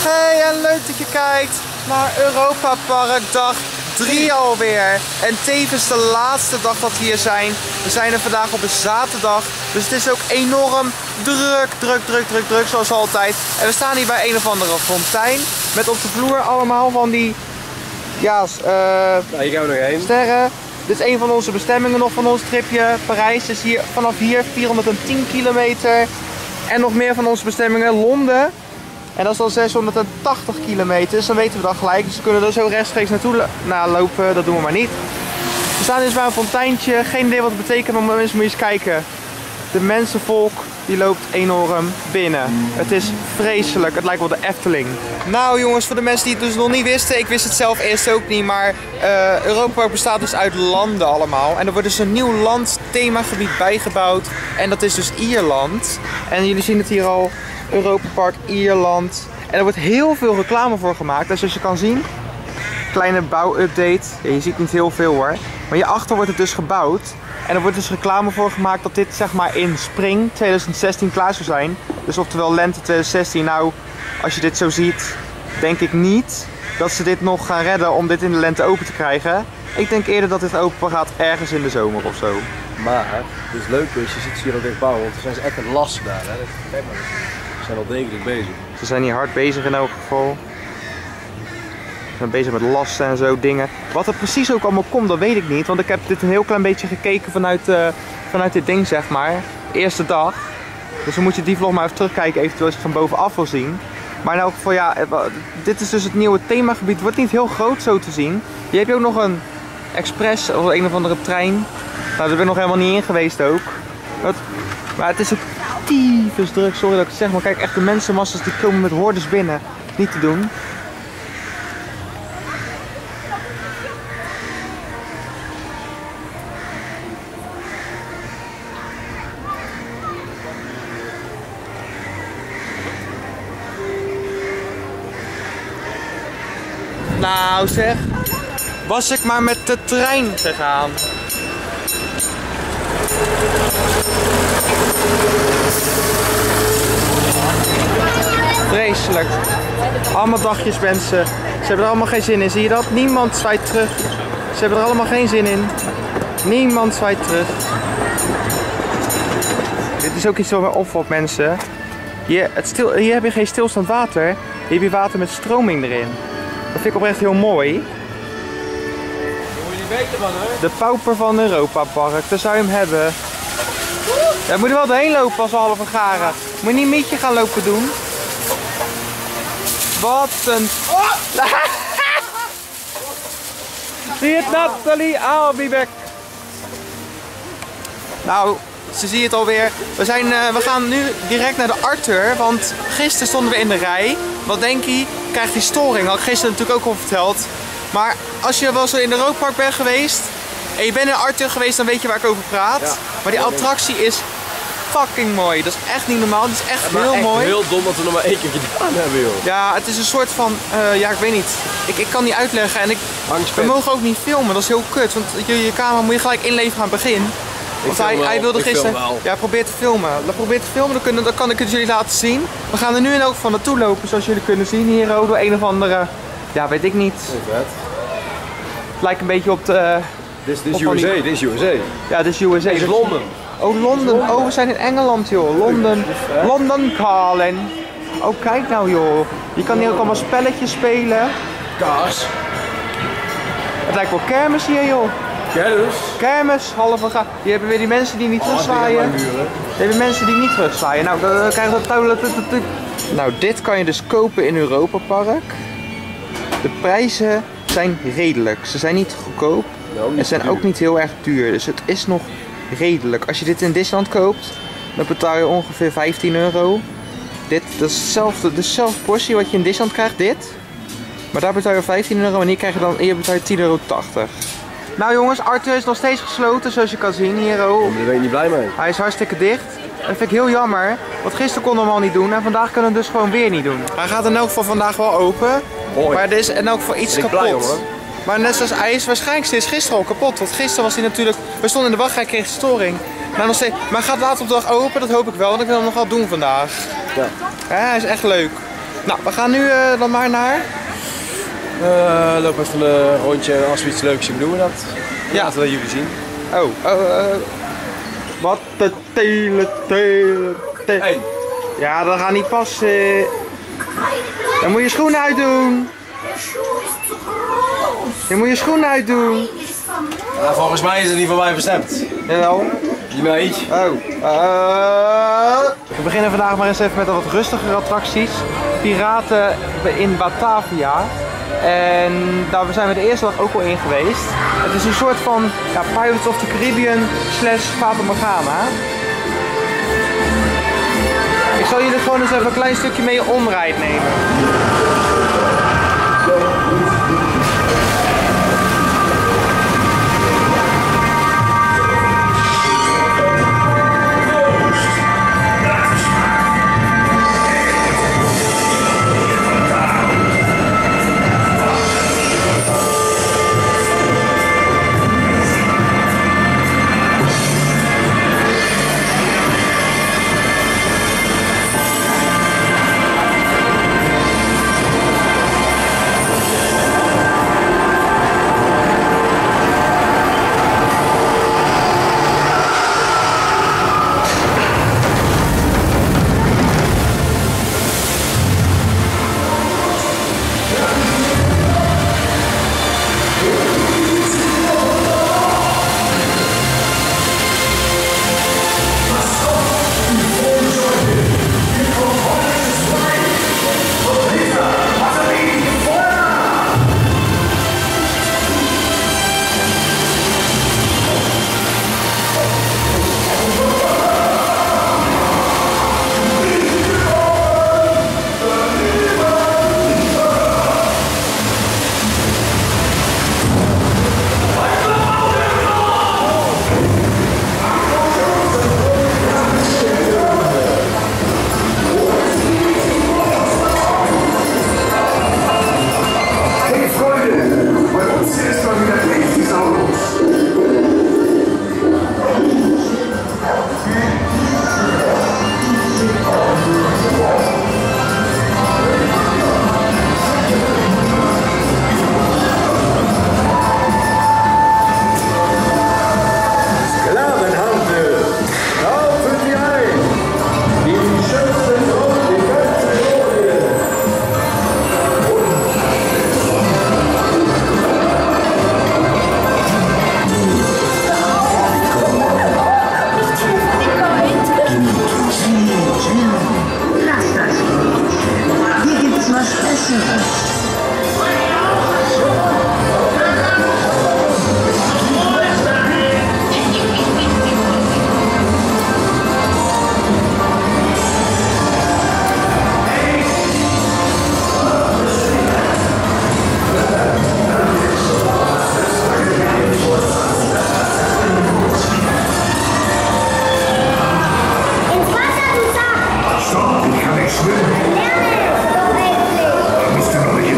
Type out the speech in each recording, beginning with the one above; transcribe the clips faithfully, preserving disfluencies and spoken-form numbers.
Hey, en leuk dat je kijkt naar Europa Park dag drie alweer. En tevens de laatste dag dat we hier zijn. We zijn er vandaag op een zaterdag. Dus het is ook enorm druk, druk, druk, druk, druk zoals altijd. En we staan hier bij een of andere fontein. Met op de vloer allemaal van die ja, uh, nou, hier gaan we nog heen. Sterren. Dit is een van onze bestemmingen nog van ons tripje. Parijs is hier vanaf hier vierhonderdtien kilometer. En nog meer van onze bestemmingen. Londen. En dat is dan zeshonderdtachtig kilometer. Dus dan weten we dat gelijk. Dus we kunnen er zo rechtstreeks naartoe nou, lopen. Dat doen we maar niet. We staan dus bij een fonteintje. Geen idee wat het betekent. Maar mensen moet je eens kijken. De mensenvolk die loopt enorm binnen. Het is vreselijk. Het lijkt wel de Efteling. Nou jongens, voor de mensen die het dus nog niet wisten. Ik wist het zelf eerst ook niet. Maar uh, Europa Park bestaat dus uit landen allemaal. En er wordt dus een nieuw land themagebied bijgebouwd. En dat is dus Ierland. En jullie zien het hier al. Europa Park Ierland. En er wordt heel veel reclame voor gemaakt. Dus zoals je kan zien. Kleine bouwupdate. Ja, je ziet niet heel veel hoor. Maar hierachter wordt het dus gebouwd. En er wordt dus reclame voor gemaakt dat dit zeg maar in spring tweeduizend zestien klaar zou zijn. Dus oftewel lente tweeduizend zestien. Nou, als je dit zo ziet, denk ik niet dat ze dit nog gaan redden om dit in de lente open te krijgen. Ik denk eerder dat dit open gaat ergens in de zomer of zo. Maar, het is leuk dus, je ziet ze hier ook echt bouwen, want er zijn ze echt een last daar. Hè? Ze zijn al degelijk bezig. Ze zijn hier hard bezig in elk geval. Ze zijn bezig met lasten en zo dingen. Wat er precies ook allemaal komt, dat weet ik niet. Want ik heb dit een heel klein beetje gekeken vanuit, uh, vanuit dit ding, zeg maar. De eerste dag. Dus dan moet je die vlog maar even terugkijken, eventueel als je het van bovenaf wil zien. Maar in elk geval, ja, dit is dus het nieuwe themagebied. Het wordt niet heel groot zo te zien. Hier heb je ook nog een express of een of andere trein. Nou, daar ben ik nog helemaal niet in geweest ook. Dat, maar het is ook tyfus druk, sorry dat ik het zeg. Maar kijk, echt de mensenmassa's die komen met hordes binnen. Niet te doen. Nou zeg, was ik maar met de trein gegaan. Vreselijk. Allemaal dagjes mensen. Ze hebben er allemaal geen zin in. Zie je dat? Niemand zwaait terug. Ze hebben er allemaal geen zin in. Niemand zwaait terug. Dit is ook iets wat me opvalt mensen. Hier, het stil, hier heb je geen stilstaand water. Hier heb je water met stroming erin. Dat vind ik oprecht heel mooi. Dat moet je niet weten man hè? De pauper van Europa Park, daar zou je hem hebben. Ja, moet er wel doorheen lopen als we halve garen. Moet je niet mietje gaan lopen doen. Wat een... Oh! Zie je het Nathalie? I'll be back. Nou, ze zie je het alweer. We, zijn, uh, we gaan nu direct naar de Arthur, want gisteren stonden we in de rij. Wat denk je? Krijgt die storing. Had ik gisteren natuurlijk ook al verteld. Maar als je wel zo in de Europa Park bent geweest en je bent in Arthur geweest, dan weet je waar ik over praat. Ja, maar die attractie is fucking mooi. Dat is echt niet normaal. Het is echt ja, heel echt mooi. Heel dom dat we nog maar één keer gedaan hebben joh. Ja, het is een soort van, uh, ja ik weet niet. Ik, ik kan niet uitleggen en ik, we mogen ook niet filmen. Dat is heel kut, want je, je camera moet je gelijk inleveren aan het begin. Want hij, hij wilde gisteren, ja probeer te filmen. Probeer te filmen, dan, kunnen, dan kan ik het jullie laten zien. We gaan er nu in elk geval naartoe lopen, zoals jullie kunnen zien hier ook door een of andere, ja weet ik niet. Het lijkt een beetje op de... Dit is U S A, dit is U S A. Ja, dit is U S A. Dit is Londen. Oh Londen, oh we zijn in Engeland joh, Londen, Londen calling. Oh kijk nou joh, je kan hier ook allemaal spelletjes spelen. Kaas. Het lijkt wel kermis hier joh. Kermis? Kermis, halve ga. Je hebt weer die mensen die niet oh, terugzwaaien. Je hebt mensen die niet terugzwaaien. Nou, dan krijg je dat. Nou, dit kan je dus kopen in Europa Park. De prijzen zijn redelijk. Ze zijn niet goedkoop. Nou, en zijn duur. Ook niet heel erg duur. Dus het is nog redelijk. Als je dit in Disneyland koopt, dan betaal je ongeveer vijftien euro. Dit, dat is hetzelfde, dezelfde portie wat je in Disneyland krijgt, dit. Maar daar betaal je vijftien euro en hier krijg je dan, hier betaal je tien euro tachtig. Nou jongens, Arthur is nog steeds gesloten zoals je kan zien hier ook. Daar ben je niet blij mee. Hij is hartstikke dicht. Dat vind ik heel jammer, want gisteren konden we hem al niet doen en vandaag kunnen we hem dus gewoon weer niet doen. Hij gaat in elk geval vandaag wel open, Hoi. Maar er is in elk geval iets kapot. Blij, maar net zoals hij is waarschijnlijk steeds gisteren al kapot, want gisteren was hij natuurlijk, we stonden in de wacht, hij kreeg storing. Nou, nog steeds, maar hij gaat later op de dag open, dat hoop ik wel, want ik wil hem nog wel doen vandaag. Ja. Ja, hij is echt leuk. Nou, we gaan nu uh, dan maar naar... Uh, loop even een rondje en als we iets leuks zien doen we dat. Ja. Laten we jullie zien. Oh, oh, uh, wat de tele, tele, tele. Hey. Ja, dat gaat niet passen. Dan moet je schoenen uitdoen. Je moet je schoenen uitdoen. Ja, volgens mij is het niet voor mij bestemd. Jawel. Nee. Oh. Uh, we beginnen vandaag maar eens even met wat rustigere attracties. Piraten in Batavia. En daar zijn we de eerste dag ook al in geweest. Het is een soort van ja, Pirates of the Caribbean slash Fata Morgana. Ik zal jullie gewoon eens even een klein stukje mee omrijd nemen. Stop, ich kann nicht schwimmen. Ich müsste noch nicht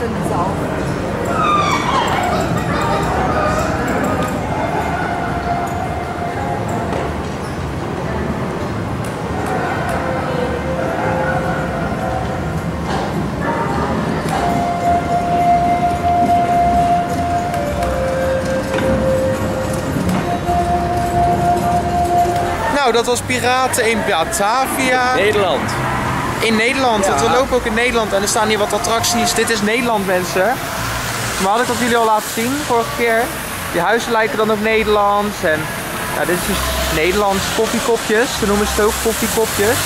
drin ist auch. Nou, dat was Piraten in Batavia. Nederland. In Nederland, Ja. want we lopen ook in Nederland en er staan hier wat attracties. Dit is Nederland, mensen. Maar had ik dat jullie al laten zien vorige keer. Die huizen lijken dan ook Nederlands. En ja, dit is dus Nederlands koffiekopjes. Ze noemen ze het ook koffiekopjes.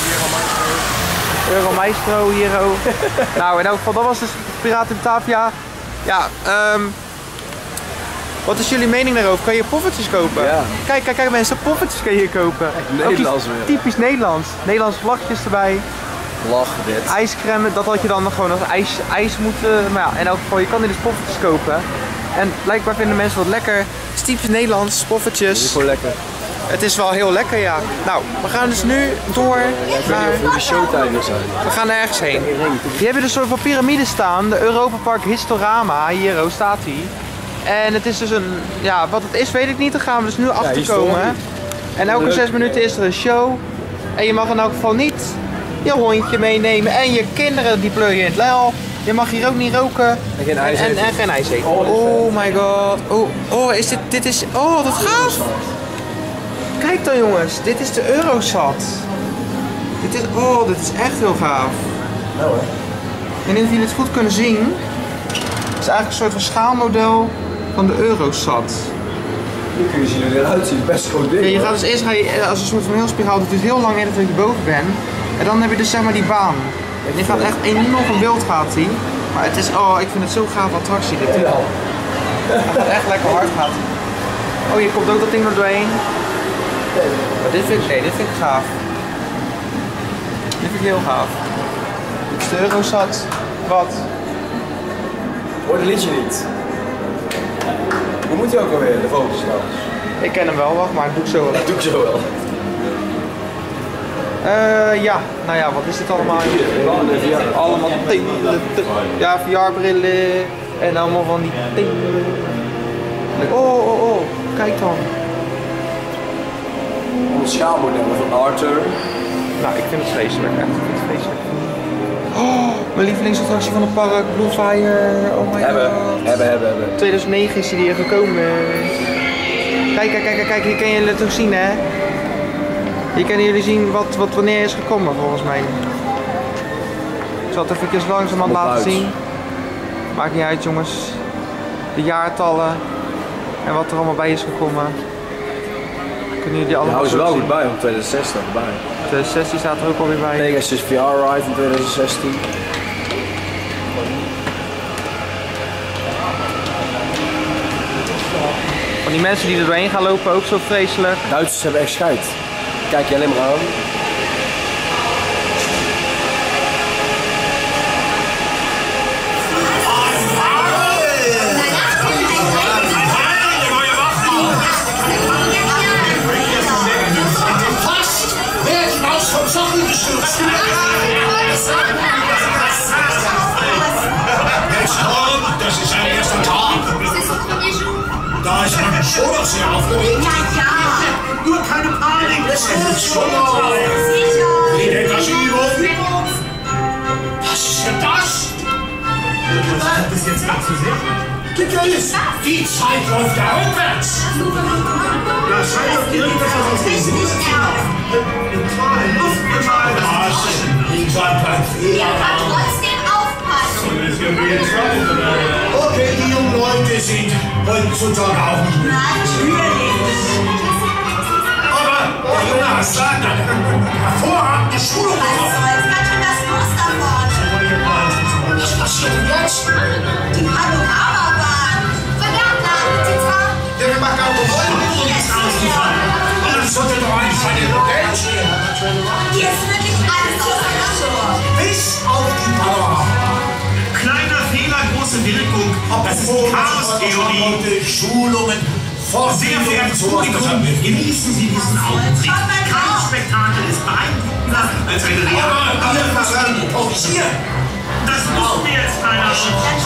Euromaestro hier ook. Nou, in elk geval, dat was dus Piraten in Batavia. Ja, um, wat is jullie mening daarover? Kan je poffertjes kopen? Ja. Kijk, kijk, kijk mensen, poffertjes kun je hier kopen. Echt Ook Nederlands iets weer. typisch Nederlands. Nederlandse vlaggetjes erbij. Lachen dit. IJscrème, dat had je dan gewoon als ijs, ijs moeten. Maar ja, in elk geval, je kan hier dus poffertjes kopen. En blijkbaar vinden mensen dat lekker. Het is typisch Nederlands, Dat poffertjes. is gewoon lekker. Het is wel heel lekker, ja. Nou, we gaan dus nu door Ik weet naar... niet of hoe de showtijden zijn. We gaan ergens heen. Hier hebben we een soort van piramide staan. De Europa Park Historama. Hier oh, staat hij. En het is dus een... Ja, wat het is weet ik niet. Daar gaan we dus nu achter komen. historisch. En elke Leuk. zes minuten is er een show. En je mag in elk geval niet je hondje meenemen. En je kinderen die pleuren in het luil. Je mag hier ook niet roken. En geen ijs en, en, eten. en geen ijs eten. Oh, dit is Oh my god. Oh, oh, is dit... Dit is... Oh, wat gaaf. Kijk dan jongens. Dit is de Eurosat. Dit is... Oh, dit is echt heel gaaf. Nou hoor. Ik weet niet of jullie het goed kunnen zien. Het is eigenlijk een soort van schaalmodel van de Eurosat. Nu kun je zien hoe het eruit ziet. Best groot ding. Ja, je hoor. gaat dus eerst ga je als een soort van heel spiraal. Het duurt heel lang eerder dat je boven bent. En dan heb je dus zeg maar die baan. En die gaat echt enorm wild gaat die. Maar het is, oh ik vind het zo gaaf attractie dit. Ja. Het gaat echt lekker hard gaat. Oh je komt ook dat ding er doorheen. Maar dit vind ik, nee, dit vind ik gaaf. Dit vind ik heel gaaf. Dit is de Eurosat. Wat? Hoor de liedje niet. Hoe moet je ook alweer, de vogels trouwens? Ik ken hem wel, wacht maar, ik doe ik zo wel. Dat doe ik zo wel. Eh ja, nou ja, wat is dit allemaal? Allemaal dingen. Ja, V R-brillen en allemaal van die dingen. Oh, oh, oh, kijk dan. Allemaal schaalmodellen van Arthur. Nou, ik vind het vreselijk, echt. Ik vind het vreselijk. Oh, mijn lievelingsattractie van het park, Blue Fire. Oh my Hebben, god. hebben, hebben, hebben. tweeduizend negen is hij hier gekomen. Kijk, kijk, kijk, kijk, hier kan je het ook zien, hè. Hier kunnen jullie zien wat, wat wanneer is gekomen, volgens mij. Ik zal het even langzamerhand laten uit. zien. Maakt niet uit, jongens. De jaartallen en wat er allemaal bij is gekomen. Kunnen jullie Daar allemaal houden ze zo wel zien. goed bij, want tweeduizend zes staat erbij. De sessie staat er ook alweer bij. Pegasus V R Ride in tweeduizend zestien. Van die mensen die er doorheen gaan lopen, ook zo vreselijk. Duitsers hebben echt scheid. Kijk je alleen maar aan. Fast wäre ich raus vom Sockel gestürzt. Mensch, Tom, das ist ein erster Tag. Da ist man schon noch sehr aufgeregt. Nur keine Panik, es wird schon noch. Geht etwas Übung. Was ist denn das? Was hat das jetzt abzusehen? Gewiss, die Zeit läuft ja rückwärts. Das scheint doch direkt etwas aus dem Sinn. Luftmetall. Was? Ich war kein Fehler. Trotzdem aufpassen. Okay, die jungen Leute sind heutzutage auch nicht mehr. Aber der junge Hassan hat hervorragende Schulung bekommen. Was passiert denn jetzt? Die Panoramabahn. Verdammt, Titan. Der macht auch Rollen ist ausgefallen. Aber das sollte doch eigentlich seine Geld stehen. Hier ist wirklich alles auseinander. Bis auf die Panorama. Kleiner Fehler, große Wirkung. Das ist die Chaos-Theorie. Schulungen, Sehr verehrtes Publikum, genießen Sie diesen Augenblick. Kein Spektakel ist beeindruckender als eine reale. Aber wir versagen improvisieren. Das muss mir jetzt keiner.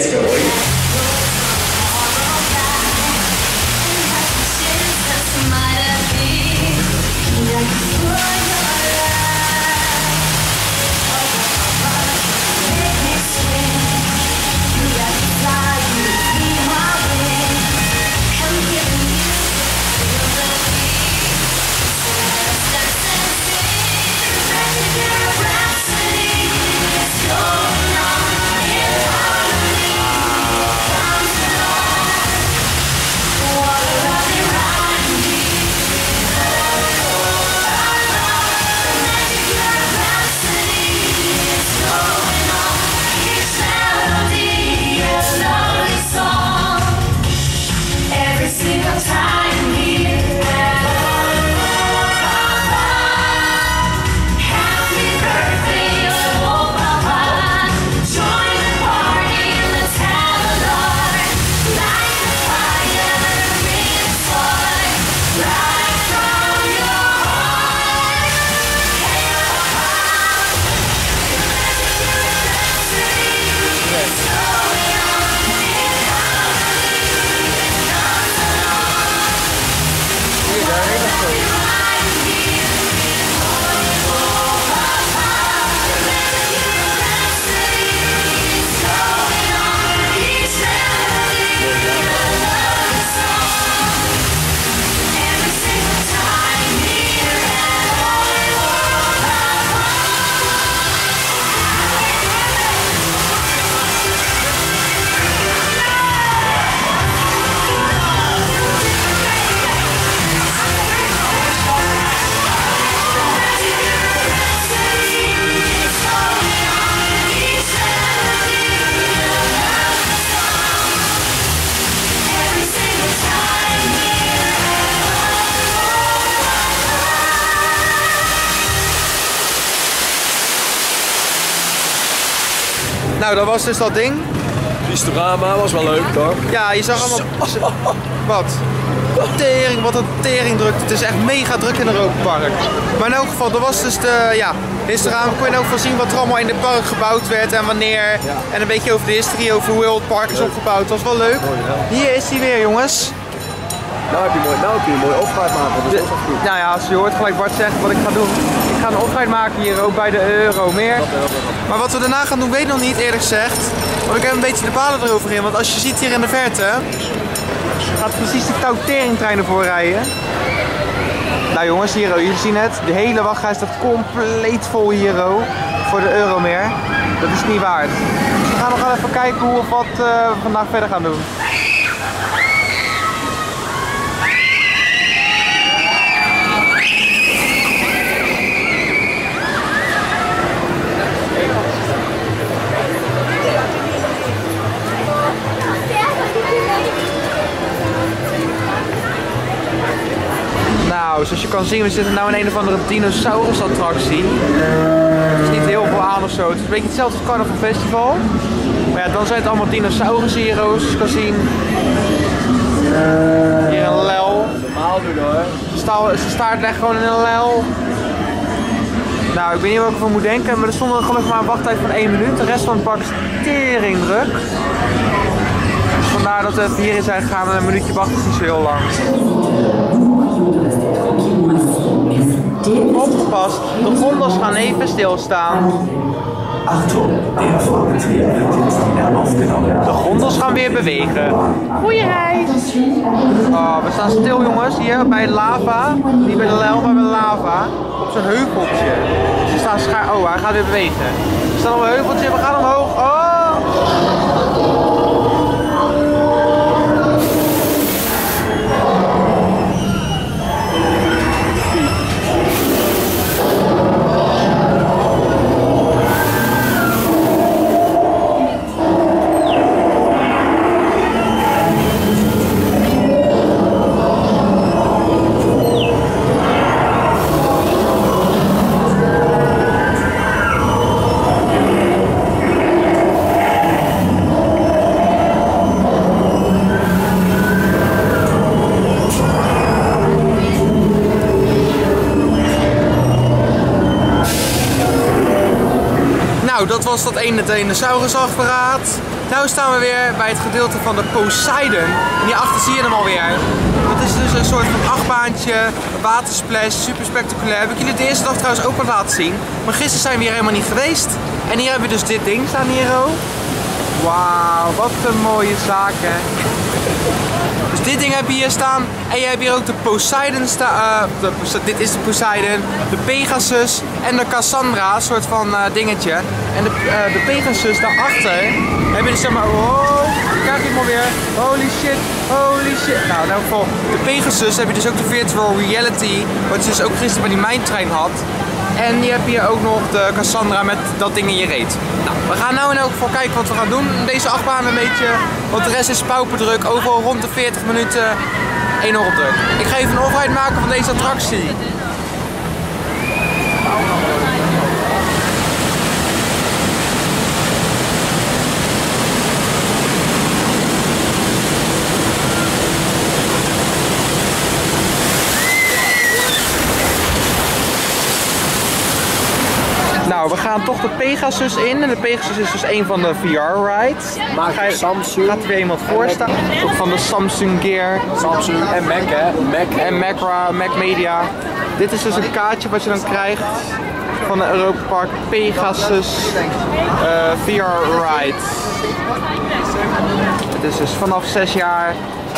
Nou, dat was dus dat ding. Pistorama was wel leuk, toch? Ja, je zag allemaal... Wat? Tering, wat een teringdruk. Het is echt mega druk in Europa Park. Maar in elk geval, dat was dus de... Ja, gisteravond kon je in elk geval zien wat er allemaal in het park gebouwd werd en wanneer. Ja. En een beetje over de history, over hoe heel het park is opgebouwd. Dat was wel leuk. Hier is hij weer, jongens. Nou heb je mooi, nou kun je mooi opvaart maken, dat is ook wel goed. Nou ja, als je hoort gelijk Bart zeggen wat ik ga doen. Ik ga een opvaart maken hier ook bij de Euromeer. Maar wat we daarna gaan doen weet ik nog niet, eerlijk gezegd. Want ik heb een beetje de palen erover in. Want als je ziet hier in de verte, gaat precies de touwteringtrein ervoor rijden. Nou jongens, hier, jullie zien het. De hele wachtrij staat compleet vol hier voor de Euromeer. Dat is niet waard. Dus we gaan nog even kijken hoe of wat uh, we vandaag verder gaan doen. Nou, zoals je kan zien, we zitten nu in een of andere dinosaurus attractie. Er is niet heel veel aan of zo. Het is een beetje hetzelfde als Carnival Festival. Maar ja, dan zijn het allemaal dinosaurus hier, zoals je kan zien. Hier een lel. Normaal doen hoor. Zijn staart legt gewoon in een lel. Nou, ik weet niet wat ik ervan moet denken, maar er stond gelukkig maar een wachttijd van één minuut. De rest van het park is teringdruk. Dus vandaar dat we even hierin zijn gegaan en een minuutje wachten is niet zo heel lang. Opgepast, de gondels gaan even stilstaan. De gondels gaan weer bewegen. Goeie reis! Oh, we staan stil jongens, hier bij lava. Niet bij de lel, maar bij de lava. Op zo'n heuveltje. We staan schaar. Oh, hij gaat weer bewegen. We staan op een heuveltje, we gaan omhoog. Oh! Nou, dat was dat ene dinosaurusapparaat. Nou staan we weer bij het gedeelte van de Poseidon. En hierachter zie je hem alweer. Dat is dus een soort van achtbaantje, een watersplash, super spectaculair. Heb ik jullie de eerste dag trouwens ook al laten zien. Maar gisteren zijn we hier helemaal niet geweest. En hier hebben we dus dit ding staan hier ook. Wauw, wat een mooie zaken. Dus dit ding heb je hier staan. En je hebt hier ook de Poseidon staan. Uh, dit is de Poseidon, de Pegasus en de Cassandra, een soort van uh, dingetje. En de, uh, de Pegasus daarachter heb je dus zeg maar, oh, kijk je maar weer. Holy shit, holy shit. Nou, in elk geval, de Pegasus heb je dus ook de virtual reality, wat je dus ook gisteren bij die mijntrein had. En je hebt hier ook nog de Cassandra met dat ding in je reet. Nou, we gaan nou in elk geval kijken wat we gaan doen. Deze achtbaan een beetje, want de rest is pauperdruk. Overal rond de veertig minuten enorm druk. Ik ga even een off-ride maken van deze attractie. Nou, we gaan toch de Pegasus in. En de Pegasus is dus een van de V R-rides. Maar ga je Samsung. Gaat er weer iemand voor staan. Ook van de Samsung Gear. Samsung en Mac, hè? Mac en Mac, Mac Media. Dit is dus een kaartje wat je dan krijgt van de Europa Park Pegasus uh, V R-ride. Het is dus vanaf zes jaar,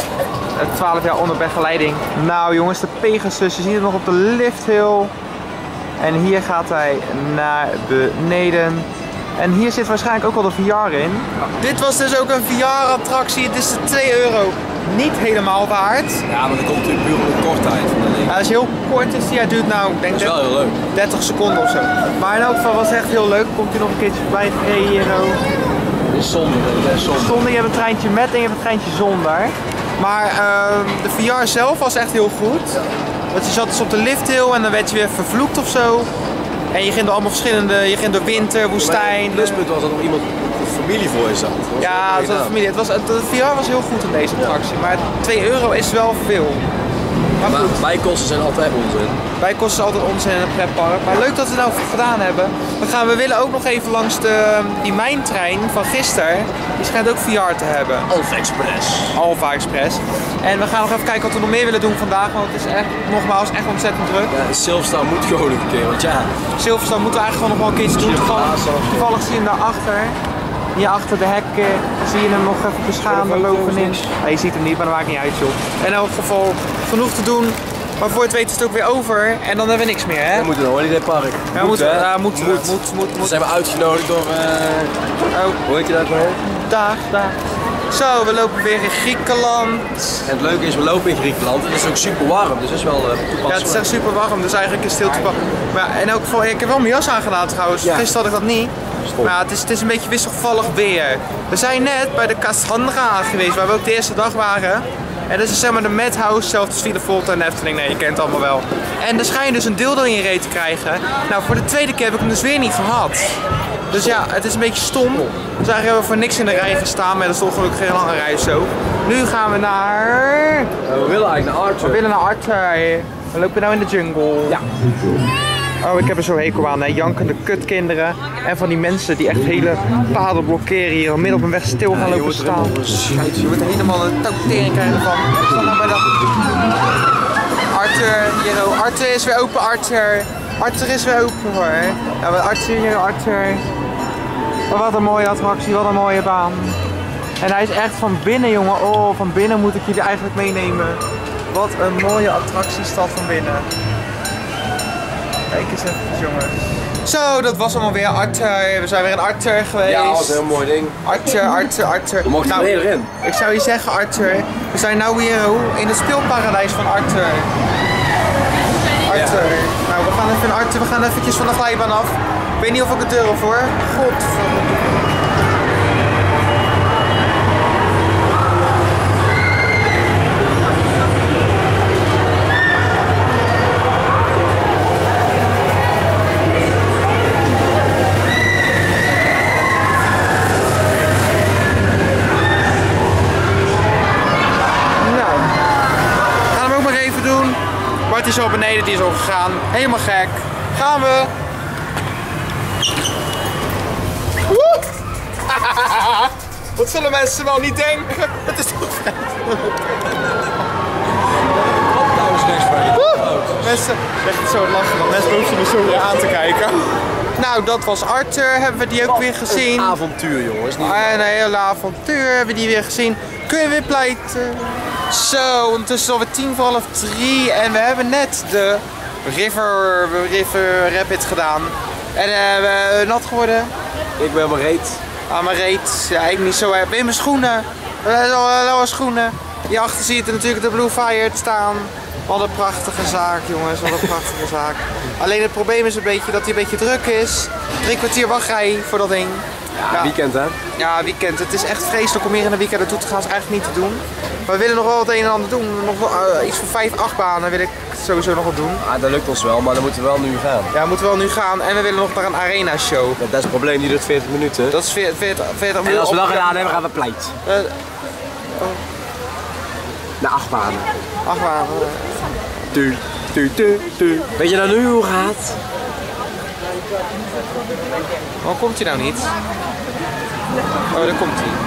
twaalf jaar onder begeleiding. Nou jongens, de Pegasus, je ziet het nog op de lift hill. En hier gaat hij naar beneden. En hier zit waarschijnlijk ook wel de V R in. Dit was dus ook een V R-attractie. Het is de twee euro niet helemaal waard. Ja, maar dat komt natuurlijk puur op de kortheid. Ja, dat is heel kort. Dus ja, duurt nou, ik denk dat is wel heel leuk. dertig seconden of zo. Maar in elk geval was het echt heel leuk. Komt hij nog een keertje voorbij gereden hier ook. Het is zonde, dat is zonde. Zonder, je hebt een treintje met en je hebt een treintje zonder. Maar uh, de V R zelf was echt heel goed. Want je zat dus op de lifthill en dan werd je weer vervloekt of zo. En je ging door allemaal verschillende, je ging door winter, woestijn. Het pluspunt was dat nog iemand familie voor je zat. Ja, het was een familie. Het was, het, de V R was heel goed in deze attractie, maar twee euro is wel veel. Maar, maar goed. Bijkosten zijn altijd onzin. Bijkosten zijn altijd onzin in een pretpark. Maar leuk dat we het nou gedaan hebben. We, gaan, we willen ook nog even langs de, die mijntrein van gisteren. Die schijnt ook V R te hebben. Alpha Express. Alpha Express. En we gaan nog even kijken wat we nog meer willen doen vandaag. Want het is echt, nogmaals, echt ontzettend druk. Ja, Silverstar moet gewoon een keer. Want ja. Silverstar moeten we eigenlijk gewoon nog wel een keertje doen. Toevallig, toevallig zie je hem daarachter. Hier achter de hekken zie je hem nog even beschaamd lopen in. Nee, je ziet hem niet, maar dat maakt niet uit joh. In elk geval genoeg te doen. Maar voor het weten is het ook weer over en dan hebben we niks meer, hè? We moeten nog wel in dit park. Ja, moet, hè? Ja, moet, moet, moet, moet, moet. We zijn uitgenodigd door, uh... oh. Hoe heet je dat maar? Dag, dag. Zo, we lopen weer in Griekenland. En het leuke is, we lopen in Griekenland en het is ook super warm, dus dat is wel uh, toepasselijk. Ja, het is echt super warm, dus eigenlijk is het heel toepasselijk. Maar ja, in elk geval, ik heb wel mijn jas aangedaan trouwens. Ja. Gisteren had ik dat niet. Maar ja, het, is, het is een beetje wisselvallig weer. We zijn net bij de Cassandra geweest, waar we ook de eerste dag waren. En dat is zeg maar de Madhouse, zelfs als Villa Volta en Efteling, nee je kent het allemaal wel. En dan schijn je dus een dildo in je reet te krijgen. Nou, voor de tweede keer heb ik hem dus weer niet gehad. Dus ja, het is een beetje stom. Dus eigenlijk hebben we voor niks in de rij gestaan, maar dat is toch gelukkig geen lange rij zo. Nu gaan we naar... Uh, we willen eigenlijk naar Arthur. We willen naar Arthur. We lopen nou in de jungle. Ja. Oh, ik heb er zo hekel aan, hè. Jankende kutkinderen. En van die mensen die echt hele paden blokkeren hier midden op een weg stil gaan lopen staan. Je wordt helemaal een touwtering krijgen van. Ik sta nou bij dat... Arthur, hier, oh. Arthur is weer open, Arthur. Arthur is weer open hoor. Ja, Arthur, hier, Arthur. Oh, wat een mooie attractie, wat een mooie baan. En hij is echt van binnen, jongen. Oh, van binnen moet ik jullie eigenlijk meenemen. Wat een mooie attractiestad van binnen. Kijk eens even, jongens. Zo, dat was allemaal weer Arthur. We zijn weer in Arthur geweest. Ja, dat was een heel mooi ding. Arthur, Arthur, Arthur. We mochten nou, er erin. Ik zou je zeggen, Arthur. We zijn nu weer in het speelparadijs van Arthur. Arthur. Ja. Nou, we gaan even in Arthur. We gaan eventjes van de glijbaan af. Ik weet niet of ik het durf hoor. Godverdomme. Bart is al beneden, die is al gegaan. Helemaal gek. Gaan we. Woe! Wat zullen mensen wel niet denken? Het is toch vrij. Mensen, echt zo lachen, want mensen hoeven me zo weer aan te kijken. Nou, dat was Arthur, hebben we die ook weer gezien. Een avontuur, jongens. Niet een hele avontuur hebben we die weer gezien. Kun je weer pleiten? Zo, ondertussen is het alweer tien voor half drie en we hebben net de River, river Rapids gedaan. En uh, we nat geworden. Ik ben maar reet. Ah, maar reet. Ja, ik niet zo erg. In mijn schoenen. Lauwe schoenen. Hierachter zie je natuurlijk de Blue Fire staan. Wat een prachtige zaak, jongens. Wat een prachtige zaak. Alleen het probleem is een beetje dat hij een beetje druk is. Drie kwartier wachtrij voor dat ding. Ja, ja, weekend hè? Ja, weekend. Het is echt vreselijk om hier in een weekend naartoe te gaan. Dat is eigenlijk niet te doen. Maar we willen nog wel het een en ander doen. Nog wel, uh, iets van vijf, acht banen wil ik sowieso nog wat doen. Ja, dat lukt ons wel, maar dan moeten we wel nu gaan. Ja, we moeten wel nu gaan. En we willen nog naar een arena show. Ja, dat is het probleem, die duurt veertig minuten. Dat is veertig, veertig, veertig minuten. En als we dat gedaan hebben, gaan we pleit. Uh, oh. Naar acht banen. Acht banen. Tu, tu, tu, tu. Weet je nou nu hoe het gaat? Waarom komt hij nou niet? Oh, daar komt hij.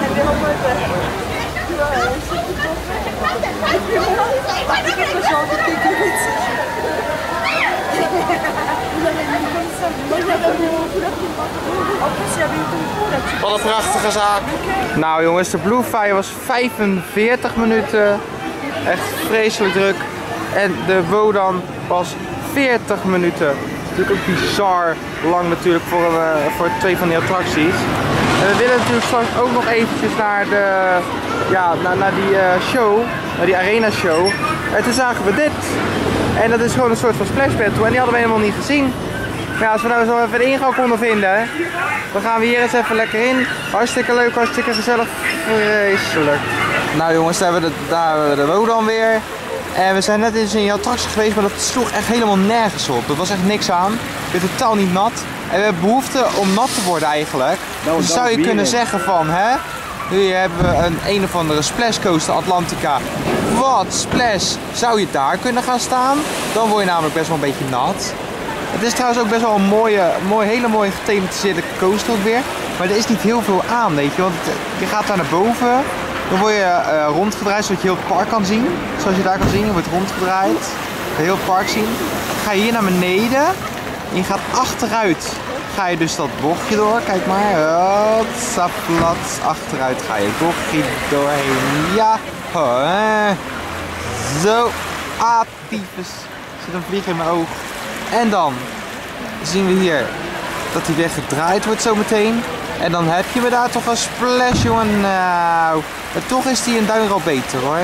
Wat een prachtige zaak. Nou jongens, de Blue Fire was vijfenveertig minuten. Echt vreselijk druk. En de Wodan was veertig minuten. Natuurlijk ook bizar lang natuurlijk voor, uh, voor twee van die attracties. En we willen natuurlijk straks ook nog eventjes naar, de, ja, naar, naar die uh, show, naar die arena show. En toen zagen we dit. En dat is gewoon een soort van splash battle en die hadden we helemaal niet gezien. Maar ja, als we nou zo even de ingang konden vinden, dan gaan we hier eens even lekker in. Hartstikke leuk, hartstikke gezellig, vreselijk. Nou jongens, daar hebben we de, daar hebben we de Wodan weer. En we zijn net eens in die attractie geweest, maar dat sloeg echt helemaal nergens op. Er was echt niks aan. Je bent totaal niet nat. En we hebben behoefte om nat te worden eigenlijk. Nou, dus zou je kunnen zeggen van, hè? Hier hebben we een een of andere Splash Coaster Atlantica. Wat splash, zou je daar kunnen gaan staan? Dan word je namelijk best wel een beetje nat. Het is trouwens ook best wel een mooie, mooie hele mooie gethematiseerde coaster ook weer. Maar er is niet heel veel aan, weet je. Want het, je gaat daar naar boven. Dan word je uh, rondgedraaid zodat je heel het park kan zien. Zoals je daar kan zien, je wordt rondgedraaid. Je kan heel het park zien. Dan ga je hier naar beneden. En je gaat achteruit. Ga je dus dat bochtje door, kijk maar. Hotsa plat. Achteruit ga je het bochtje doorheen. Ja. Oh, eh. Zo. Ah, tyfus. Er zit een vlieg in mijn oog. En dan zien we hier dat hij weer gedraaid wordt zometeen. En dan heb je me daar toch een splash, jongen. Nou, en toch is die een duinrol beter, hoor.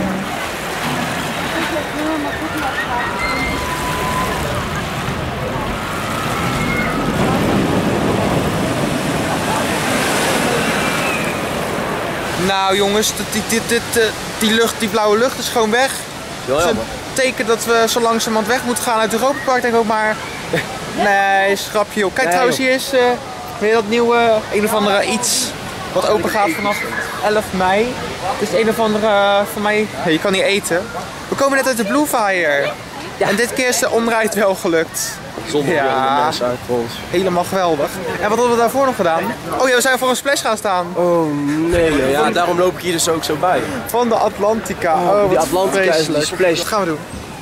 Nou, jongens, die, die, die, die, die, lucht, die blauwe lucht is gewoon weg. Dat is een teken dat we zo langzamerhand weg moeten gaan uit Europa Park, denk ik ook maar. Nee, schrapje, joh. Kijk, nee, trouwens, hier is... Uh, weer dat nieuwe, een of andere iets wat open gaat vanaf elf mei. Het is een of andere, uh, voor mij, hey, je kan niet eten. We komen net uit de Blue Fire. Ja. En dit keer is de omrijd wel gelukt. Zonder ja, mensen uit voor ons. Helemaal geweldig. En wat hadden we daarvoor nog gedaan? Oh ja, we zijn voor een splash gaan staan. Oh nee, ja, daarom loop ik hier dus ook zo bij. Van de Atlantica. Oh, oh die Atlantica is die splash. Wat gaan we doen?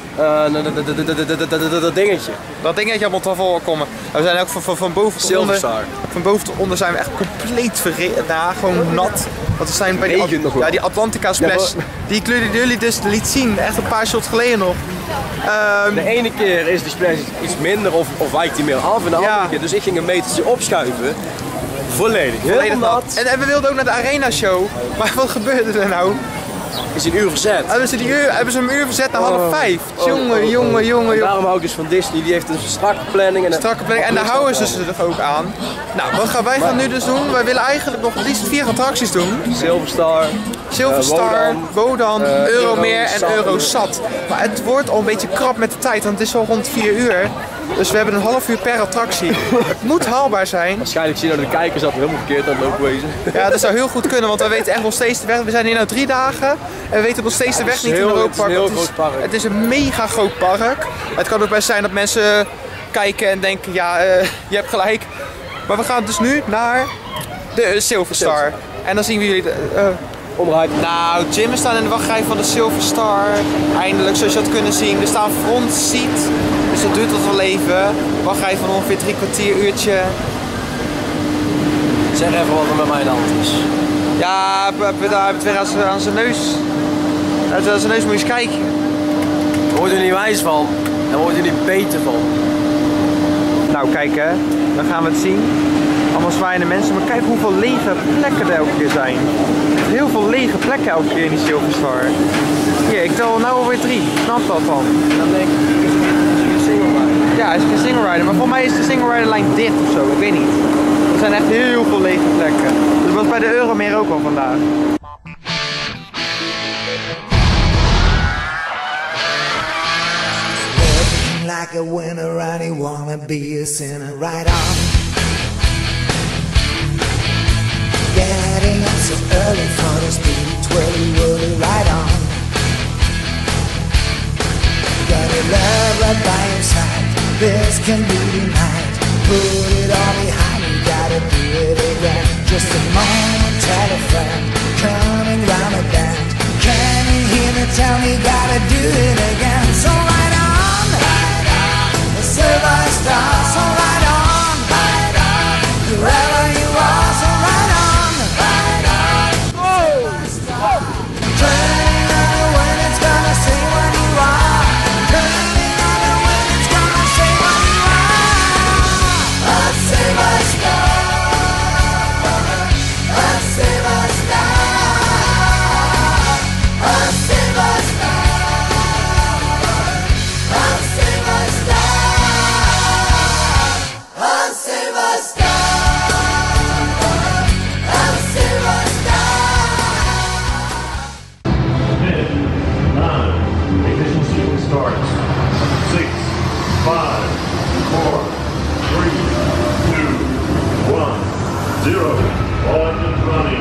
Uh, dat dingetje. Dat dingetje allemaal te voorkomen. We zijn ook van, van, van boven tot onder. Van boven tot onder zijn we echt compleet verreden. Nou, gewoon nat. Want we zijn bij die, ja, die Atlantica splash. Ja, die ik jullie dus liet zien. Echt een paar shots geleden nog. Um, de ene keer is de splash iets minder of, of wijkt die meer af. En de andere ja. keer. Dus ik ging een metertje opschuiven. Volledig. Volledig nat. En, en we wilden ook naar de arena show. Maar wat gebeurde er nou? Is een uur verzet. Hebben ze, die uur, hebben ze hem een uur verzet naar half vijf? Oh, jongen, oh, oh, jongen, jongen. En daarom hou ik dus van Disney, die heeft een strakke planning. En een strakke planning en daar houden ze zich ook aan. Nou, wat gaan wij gaan nu dus doen? Wij willen eigenlijk nog het liefst vier attracties doen. Silverstar, Silverstar, uh, Wodan, uh, Euromeer en Eurosat. Maar het wordt al een beetje krap met de tijd, want het is al rond vier uur. Dus we hebben een half uur per attractie. Het moet haalbaar zijn. Waarschijnlijk zien we de kijkers dat we helemaal verkeerd aan het lopen wezen. Ja, dat zou heel goed kunnen, want we weten echt nog steeds de weg. We zijn hier nu drie dagen en we weten nog steeds de weg niet in Europa Park. Het is een heel groot park. Het is een mega groot park. Het kan ook best zijn dat mensen kijken en denken, ja, uh, je hebt gelijk. Maar we gaan dus nu naar de Silverstar. En dan zien we jullie... Uh, Omdraaid. Nou, Jim, we staan in de wachtrij van de Silver Star. Eindelijk, zoals je had kunnen zien. Er staan front seat. Dus dat duurt tot wel even. Wachtrij van ongeveer drie kwartier, uurtje. Zeg even wat er met mij aan de hand is. Ja, daar hebben het weer aan zijn, aan zijn neus. Aan zijn neus moet je eens kijken. Daar word je niet wijs van. Daar word je niet beter van. Nou, kijk hè. Dan gaan we het zien. Allemaal zwaaiende mensen. Maar kijk hoeveel lege plekken er elke keer zijn. Heel veel lege plekken elke keer in die Silver Star. Hier, ik tel nou alweer drie. Snap dat dan? Dan denk ik, is het een single rider? Ja, het is geen single rider. Maar voor mij is de single rider lijn dicht of zo. Ik weet niet. Er zijn echt heel veel lege plekken. Dat was bij de Euromeer ook al vandaag. Like a winner and he wanna be a sinner, right on. Getting up so early for the speedy twirly whirly, right on. Got a love right by your side, this can be denied. Put it all behind you, gotta do it again. Just a moment, tell a friend, coming round the bend. Can you hear me tell me, gotta do it again. So right on. Silver Star, so right on, right on, wherever you are, so right on, right on, whoa, turning on the wind, it's gonna say what you are, turning on the wind, it's gonna say what you are, a Silver Star, a Silver Star, a Silver Star, a Silver Star. Zero. All engines running.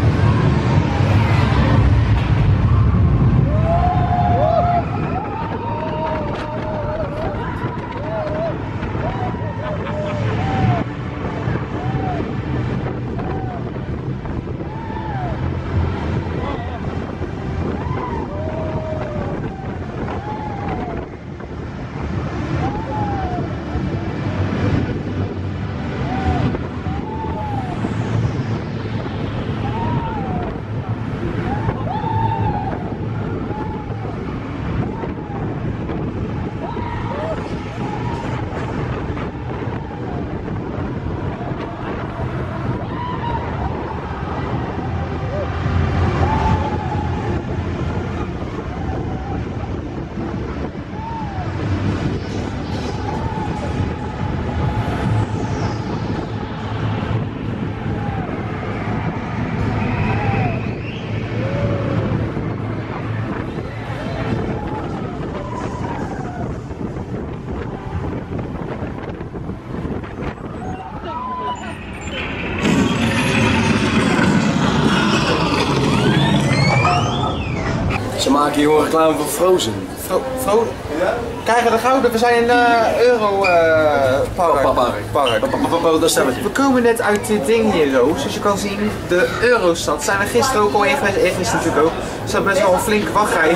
Ze maken hier gewoon reclame voor Frozen. Fro Frozen? Ja? Krijgen de gouden, we zijn in uh, Euro uh, Park. Park. Park. We komen net uit dit ding hier zo, zoals je kan zien, de Eurostad. Zijn we gisteren ook al even, gisteren natuurlijk ook. Er staat best wel een flinke wachtrij.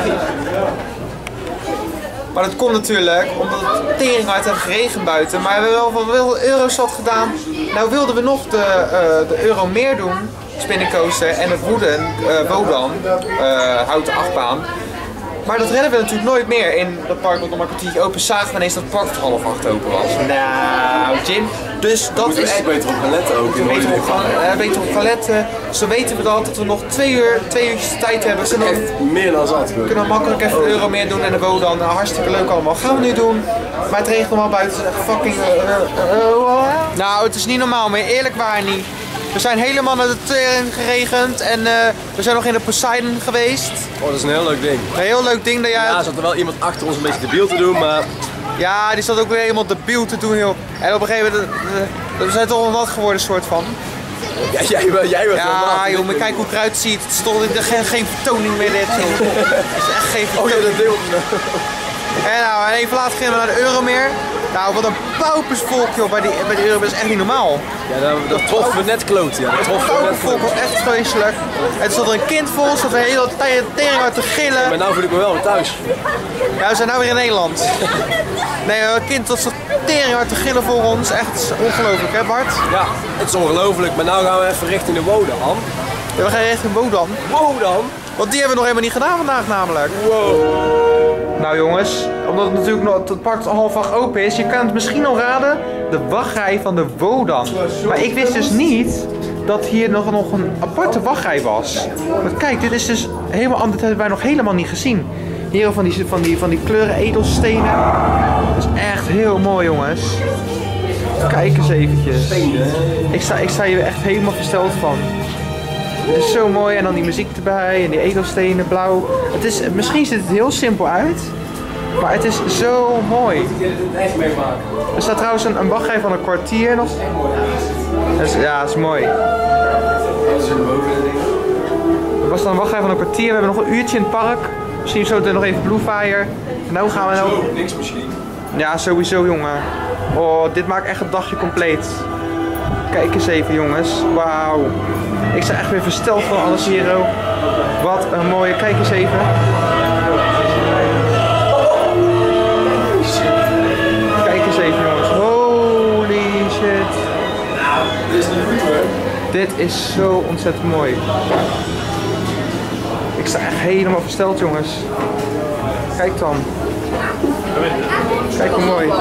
Maar dat komt natuurlijk omdat het tering hard heeft geregend buiten. Maar we hebben wel wel Eurostad gedaan. Nou wilden we nog de, uh, de Euromeer doen, Spinnencoaster en het Woeden, uh, Wodan, uh, houten achtbaan. Maar dat redden we natuurlijk nooit meer in dat park, want om een kwartiertje open zagen we ineens dat het park tot half acht open was. Nou, Jim. Dus dat Moeten we is... echt beter op gaan letten ook. We beter op gaan, uh, beter op gaan letten. Zo weten we dat, dat we nog twee uur, twee uurtjes tijd hebben. Kunnen we echt meer dan zat. We kunnen makkelijk even de euro meer doen en de Wodan. Nou, hartstikke leuk allemaal. Gaan we nu doen. Maar het regent allemaal buiten. Het is echt fucking... Uh, uh, uh, nou, het is niet normaal meer. Eerlijk waar niet. We zijn helemaal naar de tering geregend en uh, we zijn nog in de Poseidon geweest. Oh, dat is een heel leuk ding. Een heel leuk ding dat jij... Ja, er zat er wel iemand achter ons een beetje debiel te doen, maar... Ja, die zat ook weer helemaal debiel te doen, joh. En op een gegeven moment, uh, we zijn toch wel nat geworden, soort van. Ja, jij, jij was ja, joh, maar kijk hoe het eruit ziet. Het is toch geen, geen vertoning meer dit, joh. Het is echt geen vertoning. Oh ja, dat deel. En nou, en even later gingen we naar de Euromeer. Nou, wat een paupersvolk joh, bij, die, bij de Euromeer is echt niet normaal. Ja, dat, dat troffen we net kloot, ja. Dat troffen we net paupersvolk was echt vreselijk. En er stond er een kind vol, zat de hele tijd tering uit te gillen. Maar nou voel ik me wel weer thuis. Ja, we zijn nou weer in Nederland. Nee, een kind dat zat tering uit te gillen voor ons. Echt ongelooflijk, hè Bart? Ja, het is ongelooflijk. Maar nou gaan we even richting de Wodan. Ja, we gaan richting Wodan. Wodan? Want die hebben we nog helemaal niet gedaan vandaag namelijk. Wow. Nou jongens, omdat het natuurlijk nog het park half acht open is, je kan het misschien al raden, de wachtrij van de Wodan. Maar ik wist dus niet dat hier nog, nog een aparte wachtrij was. Want kijk, dit is dus helemaal anders, dat hebben wij nog helemaal niet gezien. Hier van die, van die, van die kleuren edelstenen. Dat is echt heel mooi jongens. Kijk eens eventjes. Ik sta, ik sta hier echt helemaal versteld van. Het is zo mooi en dan die muziek erbij en die edelstenen, blauw. Het is, misschien ziet het heel simpel uit, maar het is zo mooi. Er staat trouwens een, een wachtrij van een kwartier nog. Dus, ja, dat is mooi. Er was dan een wachtrij van een kwartier, we hebben nog een uurtje in het park. Misschien zo nog even Blue Fire. En nou gaan we nou... Niks misschien. Ja, sowieso jongen. Oh, dit maakt echt het dagje compleet. Kijk eens even jongens, wauw. Ik sta echt weer versteld van alles hier. Oh. Wat een mooie, kijk eens even. Kijk eens even jongens, holy shit. Dit is zo ontzettend mooi. Ik sta echt helemaal versteld jongens. Kijk dan. Kijk hoe mooi.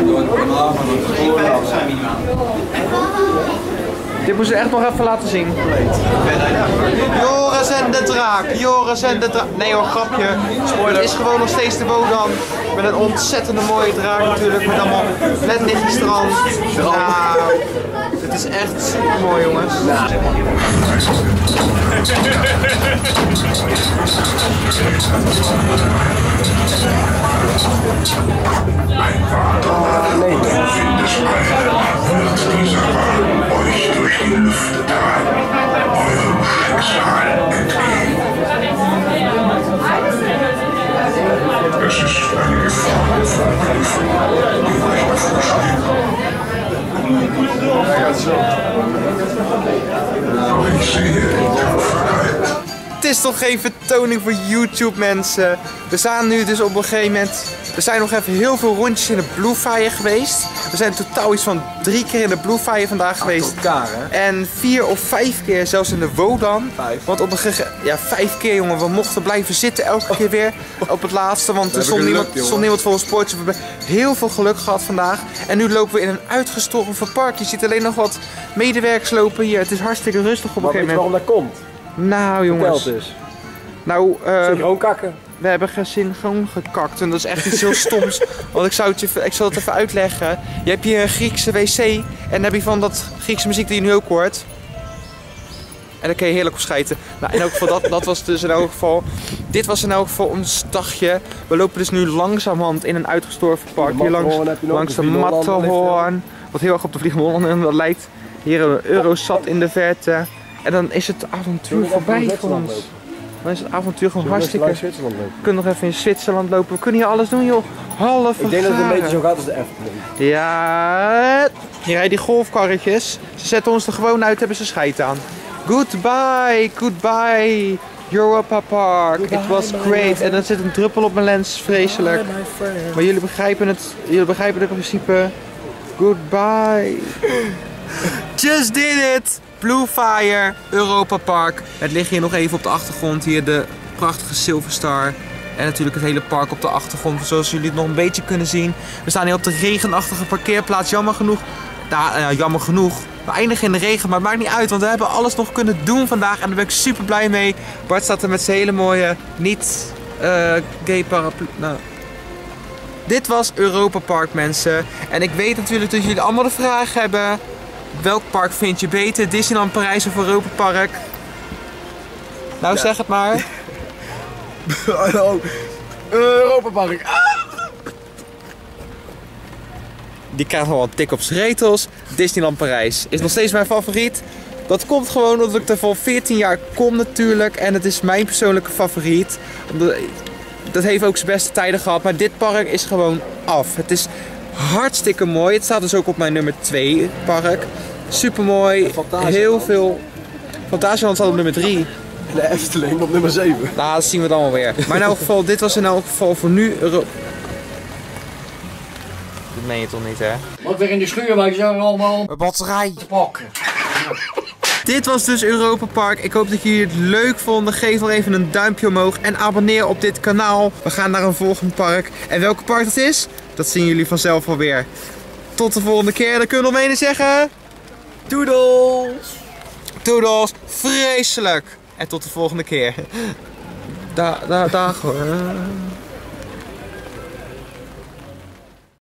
Dit moeten ze echt nog even laten zien. Joris en de draak, Joris en de draak. Nee hoor, grapje. Het is gewoon nog steeds de Wodan. Met een ontzettende mooie draak natuurlijk. Met allemaal net lichtjes strand. Nou, het is echt super mooi jongens. Nee. Euch durch die Lüfte treiben, eurem Schicksal entgegen. Es ist eine Gefahr von Prüfung, die euch bevorsteht. Doch ich sehe die Tapferkeit. Het is toch geen vertoning voor YouTube mensen. We staan nu dus op een gegeven moment. We zijn nog even heel veel rondjes in de Blue Fire geweest. We zijn totaal iets van drie keer in de Blue Fire vandaag geweest. Elkaar, hè? En vier of vijf keer zelfs in de Wodan. Vijf. Want op een gegeven ja, vijf keer jongen, we mochten blijven zitten elke keer weer op het laatste. Want er stond niemand, stond niemand voor ons poortje. We hebben heel veel geluk gehad vandaag. En nu lopen we in een uitgestorven park. Je ziet alleen nog wat medewerkers lopen hier. Het is hartstikke rustig op een gegeven moment. Waarom dat komt? Nou jongens. Dus. Nou, uh, gewoon kakken. We hebben synchroon gekakt en dat is echt iets heel stoms. Want ik, zou het je, ik zal het even uitleggen. Je hebt hier een Griekse wc en dan heb je van dat Griekse muziek die je nu ook hoort. En daar kun je heerlijk op schijten. Nou, in elk geval, dat, dat was dus in elk geval. Dit was in elk geval ons dagje. We lopen dus nu langzamerhand in een uitgestorven park. Hier langs, langs de Matterhorn. Wat heel erg op de Vliegende Hollander dat lijkt. Hier een Eurosat in de verte. En dan is het avontuur voorbij voor ons. Dan is het avontuur gewoon hartstikke. We kunnen nog even in Zwitserland lopen. We kunnen hier alles doen joh. Half Ik denk dat het een beetje zo gaat als de Efteling. Ja, hier rijden die golfkarretjes. Ze zetten ons er gewoon uit, hebben ze scheid aan. Goodbye, goodbye, Europa Park. It was great. En dan zit een druppel op mijn lens, vreselijk. Maar jullie begrijpen het, jullie begrijpen het principe. Goodbye. Just did it. Blue Fire, Europa Park. Het ligt hier nog even op de achtergrond. Hier de prachtige Silver Star. En natuurlijk het hele park op de achtergrond. Zoals jullie het nog een beetje kunnen zien. We staan hier op de regenachtige parkeerplaats. Jammer genoeg. Nou, uh, jammer genoeg. We eindigen in de regen, maar het maakt niet uit. Want we hebben alles nog kunnen doen vandaag. En daar ben ik super blij mee. Bart staat er met zijn hele mooie, niet uh, gay paraplu. Nou. Dit was Europa Park mensen. En ik weet natuurlijk dat jullie allemaal de vraag hebben. Welk park vind je beter? Disneyland Parijs of Europa Park? Nou, ja. Zeg het maar. Hallo. Europa Park. Ah! Die krijgt wel een tik op zijn retels. Disneyland Parijs is nog steeds mijn favoriet. Dat komt gewoon omdat ik er voor veertien jaar kom natuurlijk. En het is mijn persoonlijke favoriet. dat heeft ook zijn beste tijden gehad. Maar dit park is gewoon af. Het is hartstikke mooi. Het staat dus ook op mijn nummer twee park. Super mooi. Heel veel. Fantasieland staat op nummer drie. De Efteling op nummer zeven. Nou, dat zien we dan wel weer. Maar in elk geval, dit was in elk geval voor nu Euro... Dat meen je toch niet, hè? Wat weer in de schuur, maar ik zeg allemaal. Een batterij. Pakken. Dit was dus Europa Park. Ik hoop dat jullie het leuk vonden. Geef wel even een duimpje omhoog en abonneer op dit kanaal. We gaan naar een volgend park. En welke park dat is, dat zien jullie vanzelf wel weer. Tot de volgende keer. Dan kunnen we nog mee zeggen. Doedels. Doedels. Vreselijk. En tot de volgende keer. Da, da, dag hoor.